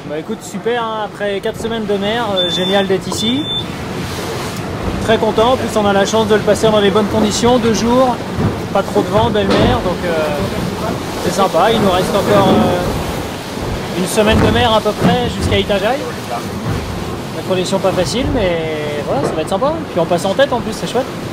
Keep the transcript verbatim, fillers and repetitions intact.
Bah écoute, super, hein. Après quatre semaines de mer, euh, génial d'être ici. Très content, en plus on a la chance de le passer dans les bonnes conditions, deux jours, pas trop de vent, belle mer, donc euh, c'est sympa. Il nous reste encore euh, une semaine de mer à peu près jusqu'à Itajaï. La condition pas facile, mais voilà, ça va être sympa. Puis on passe en tête en plus, c'est chouette.